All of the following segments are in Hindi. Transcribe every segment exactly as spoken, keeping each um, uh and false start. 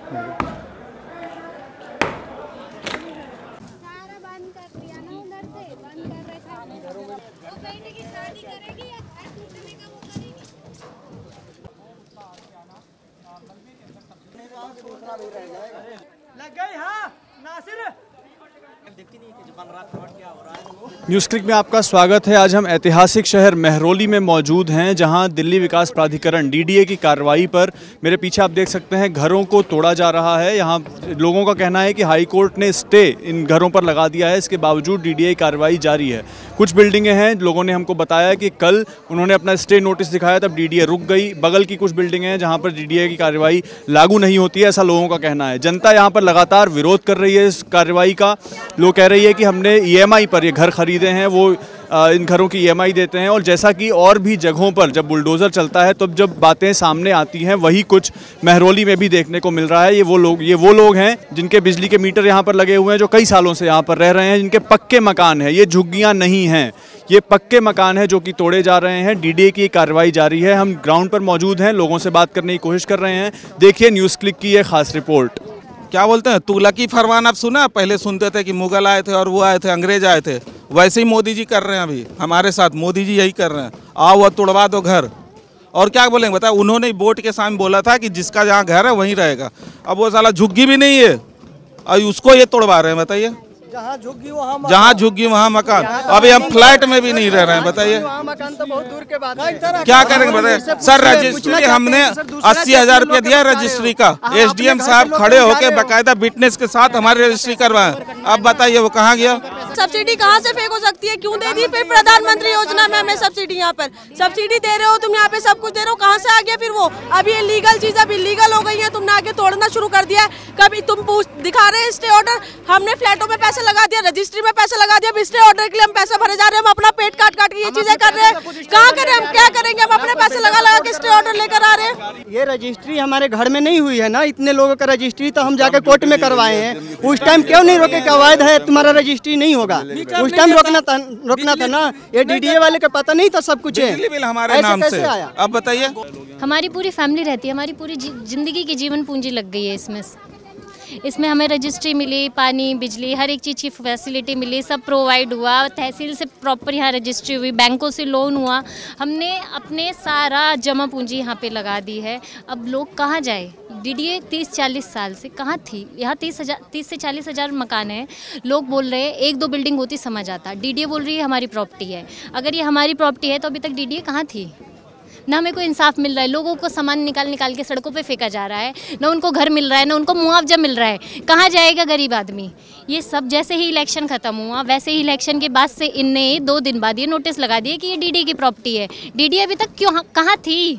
लग गई हाँ नासिर। न्यूज़ क्लिक में आपका स्वागत है। आज हम ऐतिहासिक शहर मेहरौली में मौजूद हैं, जहां दिल्ली विकास प्राधिकरण डीडीए की कार्रवाई पर मेरे पीछे आप देख सकते हैं घरों को तोड़ा जा रहा है। यहां लोगों का कहना है कि हाई कोर्ट ने स्टे इन घरों पर लगा दिया है, इसके बावजूद डीडीए की कार्रवाई जारी है। कुछ बिल्डिंगें हैं, लोगों ने हमको बताया कि कल उन्होंने अपना स्टे नोटिस दिखाया तब डीडीए रुक गई। बगल की कुछ बिल्डिंगें हैं जहाँ पर डीडीए की कार्रवाई लागू नहीं होती है, ऐसा लोगों का कहना है। जनता यहाँ पर लगातार विरोध कर रही है इस कार्रवाई का। लोग कह रही है कि हमने ईएमआई पर ये घर खरीदे हैं, वो इन घरों की ईएमआई देते हैं। और जैसा कि और भी जगहों पर जब बुलडोज़र चलता है तब तो जब बातें सामने आती हैं, वही कुछ मेहरौली में भी देखने को मिल रहा है। ये वो लोग ये वो लोग हैं जिनके बिजली के मीटर यहाँ पर लगे हुए हैं, जो कई सालों से यहाँ पर रह रहे हैं, जिनके पक्के मकान हैं। ये झुग्गियाँ नहीं हैं, ये पक्के मकान हैं जो कि तोड़े जा रहे हैं। डीडीए की कार्रवाई जारी है। हम ग्राउंड पर मौजूद हैं, लोगों से बात करने की कोशिश कर रहे हैं। देखिए न्यूज़ क्लिक की ये खास रिपोर्ट। क्या बोलते हैं, तुगलकी फरमान आप सुना? पहले सुनते थे कि मुगल आए थे और वो आए थे, अंग्रेज आए थे। वैसे ही मोदी जी कर रहे हैं अभी हमारे साथ। मोदी जी यही कर रहे हैं, आओ वह तुड़वा दो घर। और क्या बोलेंगे बताओ? उन्होंने बोर्ड के सामने बोला था कि जिसका जहाँ घर है वहीं रहेगा। अब वो साला झुग्गी भी नहीं है और उसको ये तोड़वा रहे हैं। बताइए, जहाँ झुग्गी वहाँ जहाँ झुग्गी वहाँ मकान। अभी हम फ्लैट में भी नहीं रह रहे हैं। बताइए मकान तो बहुत दूर के बाद है। क्या करेंगे बताइए? सर रजिस्ट्री हमने अस्सी हजार रुपया दिया रजिस्ट्री का। एसडीएम साहब खड़े होकर बाकायदा विटनेस के साथ हमारी रजिस्ट्री करवाए। अब बताइए वो कहाँ गया? सब्सिडी कहाँ से फेंक हो सकती है? क्यों दे दी फिर प्रधानमंत्री योजना में हमें सब्सिडी? यहाँ पर सब्सिडी दे रहे हो तुम, यहाँ पे सब कुछ दे रहे हो, कहाँ से आ गया फिर वो? अभी ये लीगल चीज अब इलीगल हो गई है, तुमने आगे तोड़ना शुरू कर दिया। कभी तुम दिखा रहे हैं स्टे ऑर्डर, हमने फ्लैटों में पैसे लगा दिया, रजिस्ट्री में पैसे लगा दिया, स्टे ऑर्डर के लिए हम पैसे भरे जा रहे हैं। हम अपना पेट काट काट के ये चीजें कर रहे हैं। कहाँ करें हम, क्या करेंगे? हम अपने पैसे लगा लगा के स्टे ऑर्डर लेकर आ रहे हैं। ये रजिस्ट्री हमारे घर में नहीं हुई है ना, इतने लोगों का रजिस्ट्री तो हम जाके कोर्ट में करवाए हैं। उस टाइम क्यों नहीं रोके? क्या अवैध है तुम्हारा रजिस्ट्री नहीं होगा? उस टाइम रोकना था, रोकना था ना। ये डीडीए वाले का पता नहीं था सब कुछ है। बिजली बिल हमारे नाम से आया। अब बताइए, हमारी पूरी फैमिली रहती है, हमारी पूरी जिंदगी की जीवन पूंजी लग गई है इसमें। इसमें हमें रजिस्ट्री मिली, पानी, बिजली, हर एक चीज़ की फैसिलिटी मिली, सब प्रोवाइड हुआ। तहसील से प्रॉपर यहाँ रजिस्ट्री हुई, बैंकों से लोन हुआ। हमने अपने सारा जमा पूंजी यहाँ पे लगा दी है। अब लोग कहाँ जाए? डीडीए तीस चालीस साल से कहाँ थी? यहाँ तीस हजार तीस से चालीस हज़ार मकान है। लोग बोल रहे हैं एक दो बिल्डिंग होती समझ आता। डीडीए बोल रही है हमारी प्रॉपर्टी है। अगर ये हमारी प्रॉपर्टी है तो अभी तक डीडीए कहाँ थी? ना हमें कोई इंसाफ मिल रहा है। लोगों को सामान निकाल निकाल के सड़कों पे फेंका जा रहा है, ना उनको घर मिल रहा है, ना उनको मुआवजा मिल रहा है। कहाँ जाएगा गरीब आदमी? ये सब जैसे ही इलेक्शन खत्म हुआ वैसे ही इलेक्शन के बाद से इनने दो दिन बाद ये नोटिस लगा दिए कि ये डीडीए की प्रॉपर्टी है। डीडीए अभी तक क्यों कहाँ थी?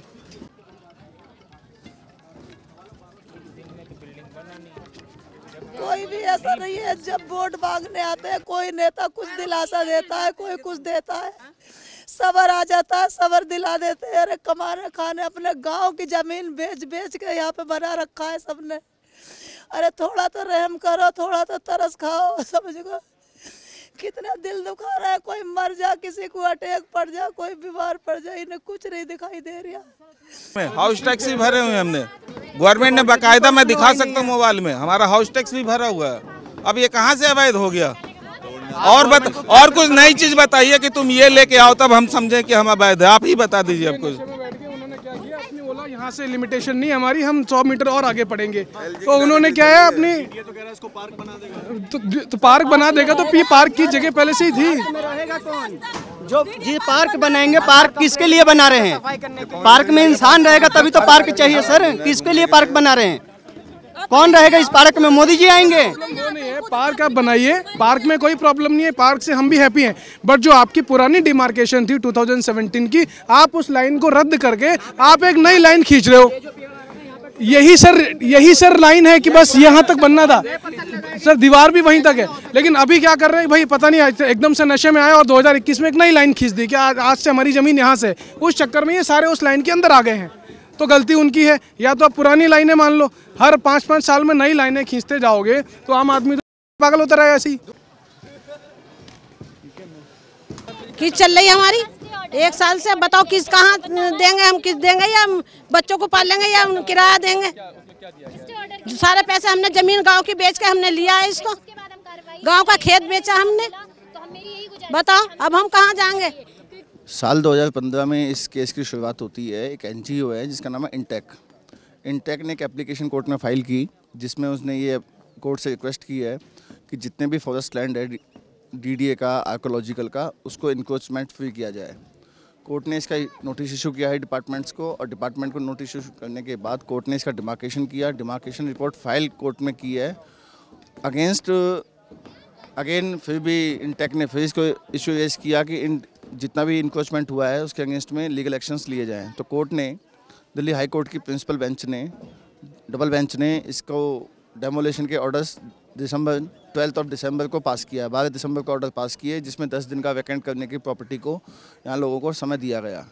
कोई भी ऐसा नहीं है, जब वोट मांगने आते हैं कोई नेता कुछ दिलासा देता है, कोई कुछ देता है, सबर आ जाता है, सबर दिला देते हैं। अरे कमाने खाने अपने गांव की जमीन बेच बेच के यहाँ पे बना रखा है सबने। अरे थोड़ा तो रहम करो, थोड़ा तो तरस खाओ। समझो कितना दिल दुखा रहा है। कोई मर जा, किसी को अटैक पड़ जा, कोई बीमार पड़ जाए, इन्हें कुछ नहीं दिखाई दे रहा। हाउस टैक्स भी भरे हुए हैं हमने, गवर्नमेंट ने बाकायदा, मैं दिखा सकता हूँ मोबाइल में, हमारा हाउस टैक्स भी भरा हुआ है। अब ये कहाँ से अवैध हो गया? और बत, और कुछ नई चीज बताइए कि तुम ये लेके आओ तब हम समझे कि हम अवैध है। आप ही बता दीजिए। अब कुछ उन्होंने क्या किया, अपनी बोला यहाँ से लिमिटेशन नहीं हमारी, हम सौ मीटर और आगे पड़ेंगे। तो उन्होंने क्या है अपनी तो, तो पार्क बना देगा। तो ये पार्क की जगह पहले से ही थी। रहेगा कौन? जो ये पार्क बनाएंगे, पार्क किसके लिए बना रहे हैं? पार्क में इंसान रहेगा तभी तो पार्क चाहिए सर। किसके लिए पार्क बना रहे हैं? कौन रहेगा इस पार्क में? मोदी जी आएंगे। वो नहीं है, पार्क आप बनाइए, पार्क में कोई प्रॉब्लम नहीं है, पार्क से हम भी हैप्पी हैं। बट जो आपकी पुरानी डिमार्केशन थी दो हज़ार सत्रह की, आप उस लाइन को रद्द करके आप एक नई लाइन खींच रहे हो। यही सर यही सर लाइन है कि बस यहाँ तक बनना था सर, दीवार भी वहीं तक है। लेकिन अभी क्या कर रहे हैं भाई पता नहीं, एकदम से नशे में आए और दो हज़ार इक्कीस में एक नई लाइन खींच दी कि आज आज से हमारी ज़मीन यहाँ से। उस चक्कर में ये सारे उस लाइन के अंदर आ गए हैं। तो गलती उनकी है। या तो आप पुरानी लाइनें मान लो, हर पाँच पाँच साल में नई लाइनें खींचते जाओगे तो आम आदमी तो पागल होता रहेगा। ऐसी किस चल रही है हमारी एक साल से? बताओ किस कहाँ देंगे हम? किस देंगे? या बच्चों को पाल लेंगे या किराया देंगे? क्या दिया गया? सारे पैसे हमने जमीन गांव की बेच के हमने लिया है इसको, गांव का खेत बेचा हमने। बताओ अब हम कहाँ जाएंगे? साल दो हज़ार पंद्रह में इस केस की शुरुआत होती है। एक एनजीओ है जिसका नाम है इंटेक। इंटेक ने एक एप्लीकेशन कोर्ट में फाइल की जिसमें उसने ये कोर्ट से रिक्वेस्ट की है कि जितने भी फॉरेस्ट लैंड है डीडीए का, आर्कोलॉजिकल का, उसको इंक्रोचमेंट फ्री किया जाए। कोर्ट ने इसका नोटिस इशू किया है डिपार्टमेंट्स को, और डिपार्टमेंट को नोटिस इशू करने के बाद कोर्ट ने इसका डिमार्केशन किया। डिमार्केशन रिपोर्ट फाइल कोर्ट में की है अगेंस्ट अगेन। फिर भी इंटेक ने फिर इसको इशू रेज किया कि इन जितना भी इंक्रोचमेंट हुआ है उसके अगेंस्ट में लीगल एक्शंस लिए जाएं। तो कोर्ट ने, दिल्ली हाई कोर्ट की प्रिंसिपल बेंच ने, डबल बेंच ने इसको डेमोलेशन के orders December twelfth of December को पास किया। बारह दिसंबर को ऑर्डर पास किए जिसमें दस दिन का वैकेंट करने की प्रॉपर्टी को यहाँ लोगों को समय दिया गया।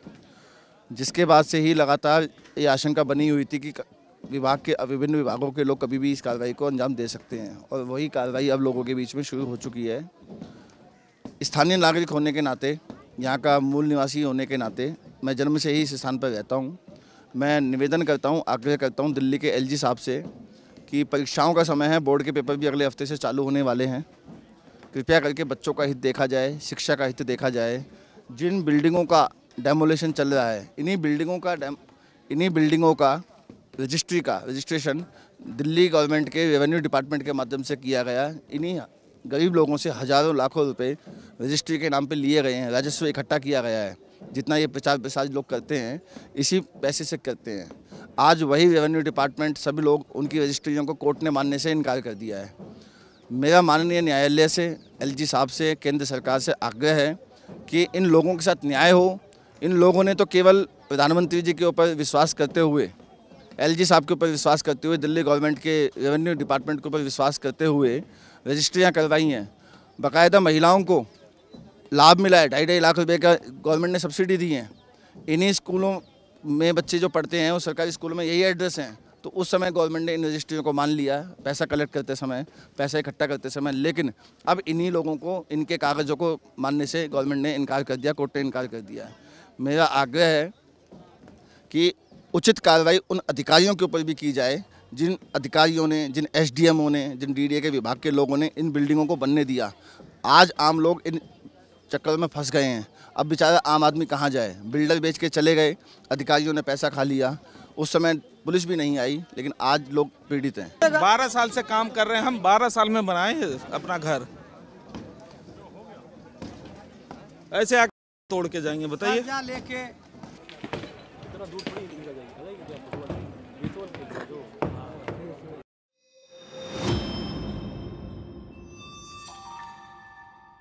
जिसके बाद से ही लगातार ये आशंका बनी हुई थी कि विभाग के विभिन्न विभागों के लोग कभी भी इस कार्रवाई को अंजाम दे सकते हैं, और वही कार्रवाई अब लोगों के बीच में शुरू हो चुकी है। स्थानीय नागरिक होने के नाते, यहाँ का मूल निवासी होने के नाते, मैं जन्म से ही इस स्थान पर रहता हूँ। मैं निवेदन करता हूँ, आग्रह करता हूँ दिल्ली के एलजी साहब से कि परीक्षाओं का समय है, बोर्ड के पेपर भी अगले हफ्ते से चालू होने वाले हैं। कृपया करके बच्चों का हित देखा जाए, शिक्षा का हित देखा जाए। जिन बिल्डिंगों का डेमोलेशन चल रहा है, इन्हीं बिल्डिंगों का इन्हीं बिल्डिंगों का रजिस्ट्री का रजिस्ट्रेशन दिल्ली गवर्नमेंट के रेवेन्यू डिपार्टमेंट के माध्यम से किया गया। इन्हीं गरीब लोगों से हज़ारों लाखों रुपए रजिस्ट्री के नाम पे लिए गए हैं, राजस्व इकट्ठा किया गया है। जितना ये प्रचार प्रसार लोग करते हैं इसी पैसे से करते हैं। आज वही रेवेन्यू डिपार्टमेंट, सभी लोग, उनकी रजिस्ट्रियों को कोर्ट ने मानने से इनकार कर दिया है। मेरा माननीय न्यायालय से, एलजी साहब से, केंद्र सरकार से आग्रह है कि इन लोगों के साथ न्याय हो। इन लोगों ने तो केवल प्रधानमंत्री जी के ऊपर विश्वास करते हुए, एलजी साहब के ऊपर विश्वास करते हुए, दिल्ली गवर्नमेंट के रेवेन्यू डिपार्टमेंट के ऊपर विश्वास करते हुए रजिस्ट्रियाँ करवाई हैं। बाकायदा महिलाओं को लाभ मिला है, ढाई ढाई लाख रुपए का गवर्नमेंट ने सब्सिडी दी है। इन्हीं स्कूलों में बच्चे जो पढ़ते हैं वो सरकारी स्कूलों में यही एड्रेस हैं। तो उस समय गवर्नमेंट ने इन रजिस्ट्रियों को मान लिया, पैसा कलेक्ट करते समय, पैसा इकट्ठा करते समय। लेकिन अब इन्हीं लोगों को, इनके कागज़ों को मानने से गवर्नमेंट ने इनकार कर दिया, कोर्ट ने इनकार कर दिया है। मेरा आग्रह है कि उचित कार्रवाई उन अधिकारियों के ऊपर भी की जाए जिन अधिकारियों ने, जिन एसडीएमओ ने, जिन डीडीए के विभाग के लोगों ने इन बिल्डिंगों को बनने दिया। आज आम लोग इन चक्कर में फंस गए हैं। अब बेचारा आम आदमी कहाँ जाए? बिल्डर बेच के चले गए, अधिकारियों ने पैसा खा लिया, उस समय पुलिस भी नहीं आई, लेकिन आज लोग पीड़ित हैं। बारह साल से काम कर रहे हैं हम, बारह साल में बनाए हैं अपना घर, ऐसे आके तोड़ के जाएंगे? बताइए।